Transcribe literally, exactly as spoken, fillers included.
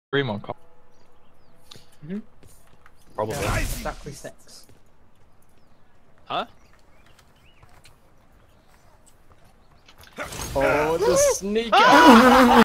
Dream on cop. Mm-hmm. Probably. Yeah, exactly six. Huh? Oh, the sneak!